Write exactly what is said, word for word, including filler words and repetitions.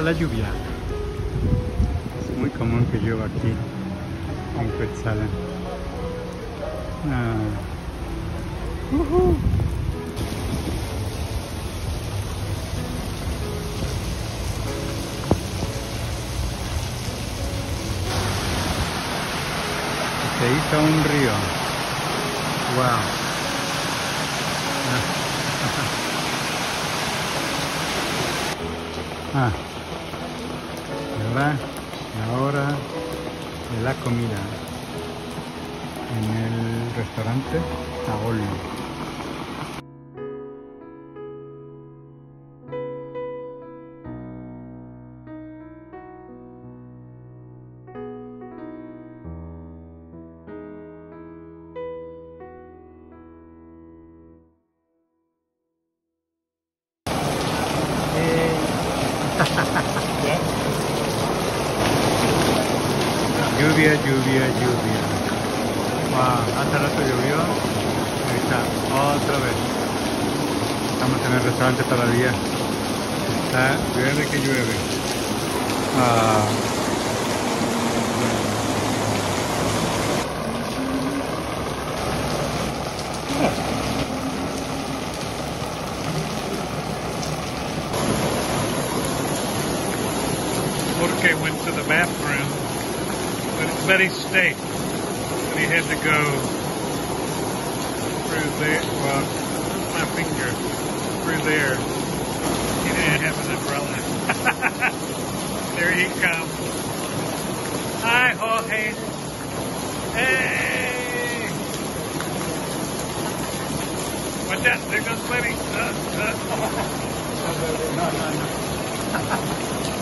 la lluvia. Es muy común que llueva aquí en Cuetzalan. Ah. Uh-huh. Se hizo un río. Wow. Ah. Y ahora, la hora de la comida en el restaurante Taol. Lluvia, lluvia, lluvia. Wow, hace rato llovió. Ahorita, otra vez. Estamos en el restaurante todavía. Está llueve que llueve. Ah. Jorge went to the bathroom, but it's Betty's steak. But he had to go through there, well, my finger, through there. He didn't have an umbrella. There he comes. Hi, Jorge. Hey! Watch out, there goes Betty. Uh, uh. No, no, no.